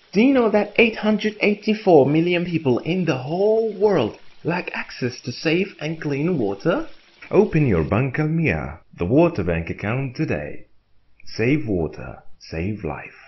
Do you know that 884 million people in the whole world lack access to safe and clean water? Open your Bank Almia, the water bank account today. Save water, save life.